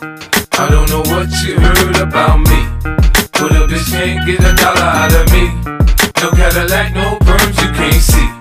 I don't know what you heard about me, but a bitch can't get $1 out of me. No Cadillac, no perms, you can't see.